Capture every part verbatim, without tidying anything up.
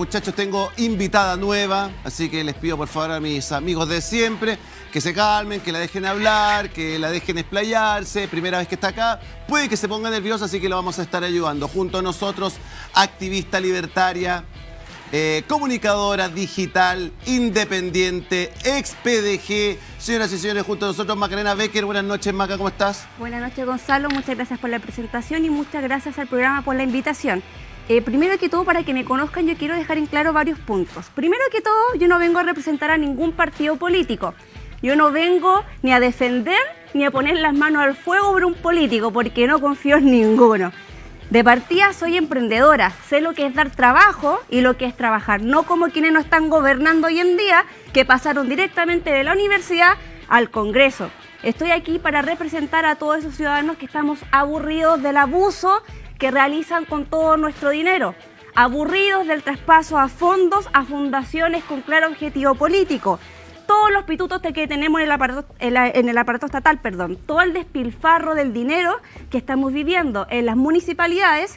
muchachos, tengo invitada nueva, así que les pido por favor a mis amigos de siempre que se calmen, que la dejen hablar, que la dejen explayarse. Primera vez que está acá, puede que se ponga nerviosa, así que la vamos a estar ayudando. Junto a nosotros, activista libertaria, eh, comunicadora digital, independiente, ex P D G. Señoras y señores, junto a nosotros, Macarena Becker. Buenas noches, Maca, ¿cómo estás? Buenas noches, Gonzalo. Muchas gracias por la presentación y muchas gracias al programa por la invitación. Eh, primero que todo, para que me conozcan, yo quiero dejar en claro varios puntos. Primero que todo, yo no vengo a representar a ningún partido político. Yo no vengo ni a defender ni a poner las manos al fuego por un político, porque no confío en ninguno. De partida soy emprendedora, sé lo que es dar trabajo y lo que es trabajar, no como quienes no están gobernando hoy en día, que pasaron directamente de la universidad al Congreso. Estoy aquí para representar a todos esos ciudadanos que estamos aburridos del abuso que realizan con todo nuestro dinero, aburridos del traspaso a fondos, a fundaciones con claro objetivo político. Todos los pitutos que tenemos en el aparato, en la, en el aparato estatal, perdón, todo el despilfarro del dinero que estamos viviendo en las municipalidades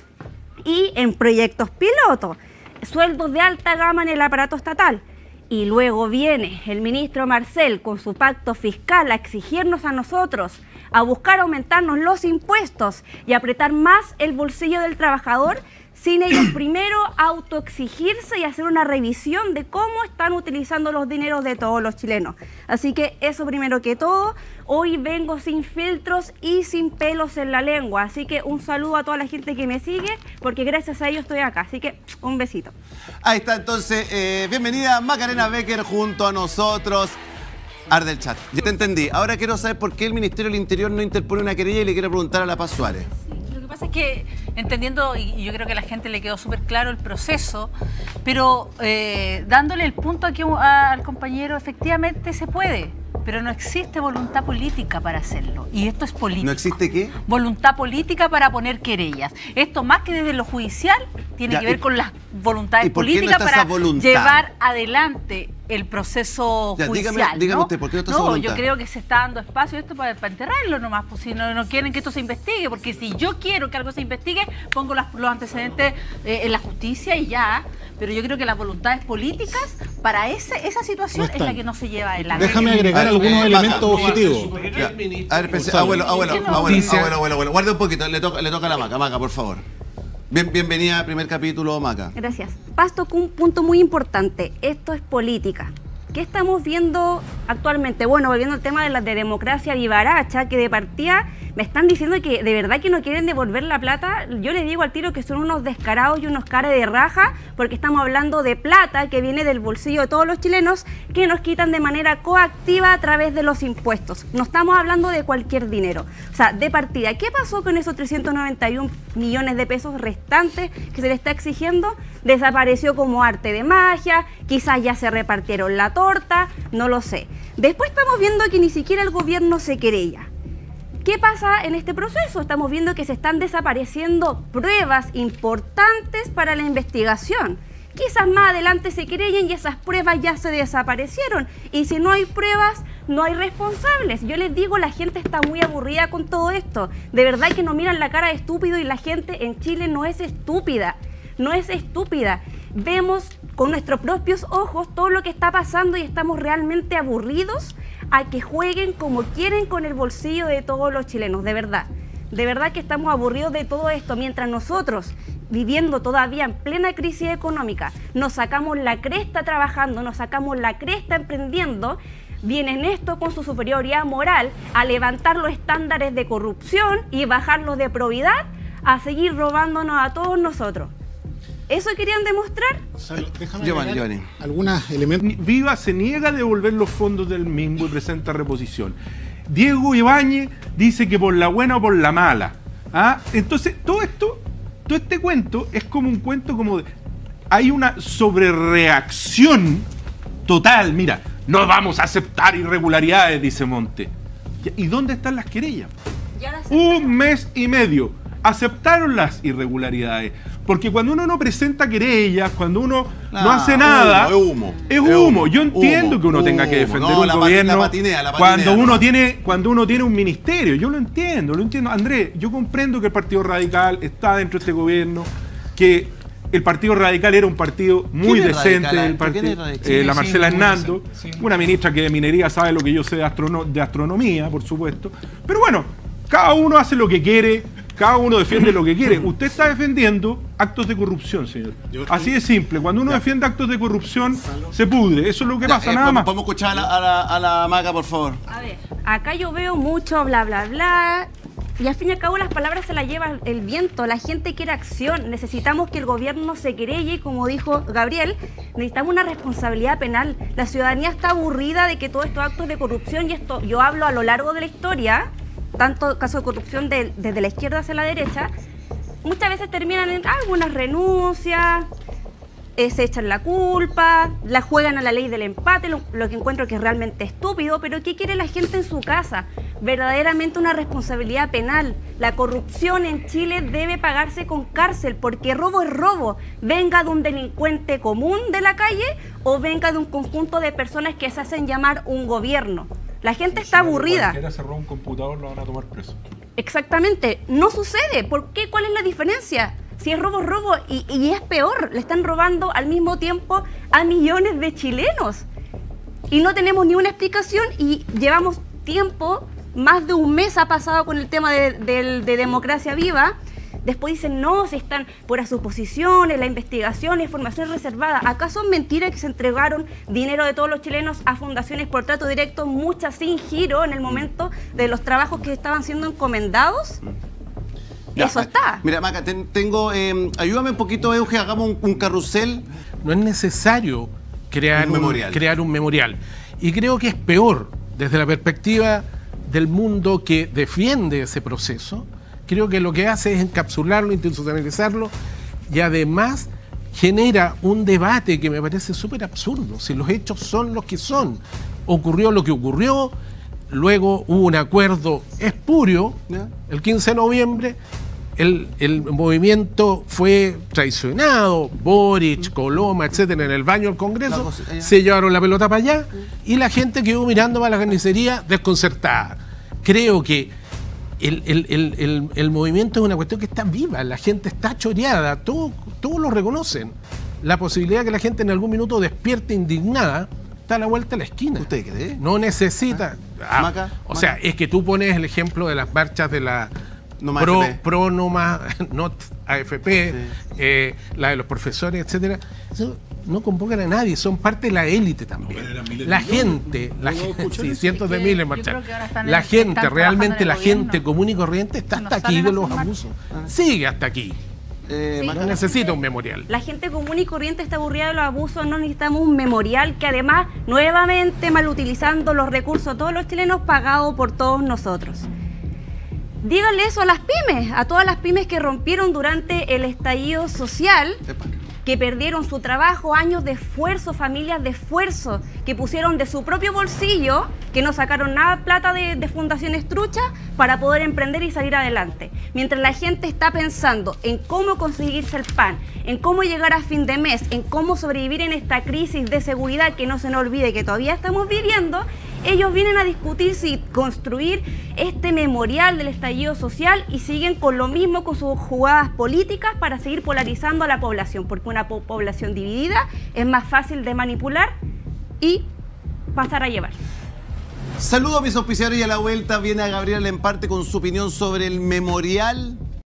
y en proyectos piloto, sueldos de alta gama en el aparato estatal. Y luego viene el ministro Marcel con su pacto fiscal a exigirnos a nosotros, a buscar aumentarnos los impuestos y apretar más el bolsillo del trabajador, sin ellos primero autoexigirse y hacer una revisión de cómo están utilizando los dineros de todos los chilenos. Así que eso primero que todo. Hoy vengo sin filtros y sin pelos en la lengua. Así que un saludo a toda la gente que me sigue, porque gracias a ellos estoy acá. Así que un besito. Ahí está, entonces, eh, bienvenida Macarena Becker junto a nosotros. Arde el chat. Ya te entendí. Ahora quiero saber por qué el Ministerio del Interior no interpone una querella y le quiero preguntar a La Paz Suárez. Lo que pasa es que, entendiendo, y yo creo que a la gente le quedó súper claro el proceso, pero eh, dándole el punto aquí a, al compañero, efectivamente se puede, pero no existe voluntad política para hacerlo. Y esto es político. ¿No existe qué? Voluntad política para poner querellas. Esto, más que desde lo judicial, tiene Ya, que ver y, con las voluntades ¿y por qué no políticas está esa para voluntad? llevar adelante el proceso Ya, judicial. dígame, dígame ¿no? usted, ¿por qué no está esa No, voluntad? yo creo que se está dando espacio esto para, para enterrarlo nomás, pues si no, no quieren que esto se investigue, porque si yo quiero que algo se investigue, pongo las, los antecedentes eh, en la justicia y ya, pero yo creo que las voluntades políticas para ese, esa situación es la que no se lleva adelante. Déjame agregar algunos eh, elementos Maca, objetivos. Ya, a ver, pensé, abuelo, abuelo, ¿Por qué no? abuelo, Dice- abuelo, abuelo, abuelo, guarda un poquito, le toca, le toca a la Maca, Maca, por favor. Bien, bienvenida al primer capítulo, Maca. Gracias. Paz tocó un punto muy importante. Esto es política. ¿Qué estamos viendo actualmente? Bueno, volviendo al tema de la de democracia vivaracha, que de partida me están diciendo que de verdad que no quieren devolver la plata. Yo les digo al tiro que son unos descarados y unos caras de raja, porque estamos hablando de plata que viene del bolsillo de todos los chilenos, que nos quitan de manera coactiva a través de los impuestos. No estamos hablando de cualquier dinero. O sea, de partida, ¿qué pasó con esos trescientos noventa y un millones de pesos restantes que se le está exigiendo? Desapareció como arte de magia, quizás ya se repartieron la torta, no lo sé. Después estamos viendo que ni siquiera el gobierno se querella. ¿Qué pasa en este proceso? Estamos viendo que se están desapareciendo pruebas importantes para la investigación. Quizás más adelante se querellen y esas pruebas ya se desaparecieron. Y si no hay pruebas, no hay responsables. Yo les digo, la gente está muy aburrida con todo esto. De verdad que nos miran la cara de estúpido y la gente en Chile no es estúpida. No es estúpida. Vemos con nuestros propios ojos todo lo que está pasando y estamos realmente aburridos a que jueguen como quieren con el bolsillo de todos los chilenos, de verdad. De verdad que estamos aburridos de todo esto, mientras nosotros, viviendo todavía en plena crisis económica, nos sacamos la cresta trabajando, nos sacamos la cresta emprendiendo, vienen esto con su superioridad moral a levantar los estándares de corrupción y bajarlos de probidad, a seguir robándonos a todos nosotros. ¿Eso querían demostrar? Gonzalo, déjame Giovanni, agregar Giovanni. algunos elementos. Viva se niega a devolver los fondos del mismo y presenta reposición. Diego Ibáñez dice que por la buena o por la mala. ¿Ah? Entonces, todo esto, todo este cuento es como un cuento como de... Hay una sobrereacción total. Mira, no vamos a aceptar irregularidades, dice Monte. ¿Y dónde están las querellas? Un mes y medio. Aceptaron las irregularidades. Porque cuando uno no presenta querellas, cuando uno no, no hace nada, humo, es humo. Es humo. Yo entiendo humo, que uno humo, tenga que defender no, un la gobierno la patinea, la patinea, cuando uno no. tiene cuando uno tiene un ministerio. Yo lo entiendo, lo entiendo. Andrés, yo comprendo que el Partido Radical está dentro de este gobierno, que el Partido Radical era un partido muy ¿Quién es decente. radical? El ¿Quién es partido, radical? eh, Sí, la sí, Marcela muy Hernando, decente, sí. una ministra que de minería sabe lo que yo sé de, astrono- de astronomía, por supuesto. Pero bueno, cada uno hace lo que quiere, cada uno defiende lo que quiere. Usted está defendiendo actos de corrupción, señor. Yo estoy- Así de simple. Cuando uno Ya. defiende actos de corrupción, se pudre. Eso es lo que Ya, pasa, eh, nada podemos- más. Podemos escuchar a la, a la, a la Maca, por favor. A ver, acá yo veo mucho bla, bla, bla. Y al fin y al cabo las palabras se las lleva el viento. La gente quiere acción. Necesitamos que el gobierno se querelle, como dijo Gabriel. Necesitamos una responsabilidad penal. La ciudadanía está aburrida de que todos estos actos de corrupción, y esto yo hablo a lo largo de la historia, tanto casos de corrupción de- desde la izquierda hacia la derecha, muchas veces terminan en algunas renuncias, eh, se echan la culpa, la juegan a la ley del empate, lo, lo que encuentro que es realmente estúpido. Pero ¿qué quiere la gente en su casa? Verdaderamente una responsabilidad penal. La corrupción en Chile debe pagarse con cárcel, porque robo es robo, venga de un delincuente común de la calle o venga de un conjunto de personas que se hacen llamar un gobierno. La gente está aburrida. Cualquiera se roba un computador, lo van a tomar preso. Exactamente, no sucede. ¿Por qué? ¿Cuál es la diferencia? Si es robo, es robo, y, y es peor, le están robando al mismo tiempo a millones de chilenos. Y no tenemos ni una explicación, y llevamos tiempo, más de un mes ha pasado con el tema de, de- de Democracia Viva. Después dicen, no, si están puras suposiciones, la investigación, la información reservada. ¿Acaso es mentira que se entregaron dinero de todos los chilenos a fundaciones por trato directo, muchas sin giro en el momento de los trabajos que estaban siendo encomendados? Ya, Eso está. Mira, Maca, ten- tengo. eh, ayúdame un poquito, Euge, hagamos un, un carrusel. No es necesario crear Un un, memorial. crear un memorial. Y creo que es peor, desde la perspectiva del mundo que defiende ese proceso, creo que lo que hace es encapsularlo, institucionalizarlo, y además genera un debate que me parece súper absurdo. Si los hechos son los que son, ocurrió lo que ocurrió, luego hubo un acuerdo espurio, Ya. el quince de noviembre, el, el movimiento fue traicionado, Boric, Coloma, etcétera, en el baño del La Congreso, cosa- ya. se llevaron la pelota para allá y la gente quedó mirando para la carnicería desconcertada. Creo que el, el- el- el- el movimiento es una cuestión que está viva, la gente está choreada, todo- todos lo reconocen. La posibilidad de que la gente en algún minuto despierte indignada está a la vuelta de la esquina. ¿Usted cree? No necesita. Ah, Maca, o Maca. sea, es que tú pones el ejemplo de las marchas de la No más pro, A F P. pro no más, not A F P, Sí. eh, la de los profesores, etcétera. Eso no convocan a nadie, son parte de la élite también. pero eran miles La de millones, gente, ¿no? la ¿No gente, escuchan sí, eso? cientos de Es que miles yo marchar. creo que ahora están La en- gente, están realmente trabajando en la el gente gobierno. común y corriente está No hasta aquí salen de a los formar. abusos. Sigue hasta aquí. Eh, Sí. Maca. No necesita un memorial. La gente común y corriente está aburrida de los abusos, no necesitamos un memorial que además, nuevamente mal utilizando los recursos de todos los chilenos, pagado por todos nosotros. Díganle eso a las pymes, a todas las pymes que rompieron durante el estallido social, Epa. que perdieron su trabajo, años de esfuerzo, familias de esfuerzo, que pusieron de su propio bolsillo, que no sacaron nada de plata de, de fundaciones truchas para poder emprender y salir adelante. Mientras la gente está pensando en cómo conseguirse el pan, en cómo llegar a fin de mes, en cómo sobrevivir en esta crisis de seguridad que no se nos olvide que todavía estamos viviendo, ellos vienen a discutir si construir este memorial del estallido social y siguen con lo mismo, con sus jugadas políticas para seguir polarizando a la población, porque una po- población dividida es más fácil de manipular y pasar a llevar. Saludos a mis auspiciadores y a la vuelta viene a Gabriel Lemparte con su opinión sobre el memorial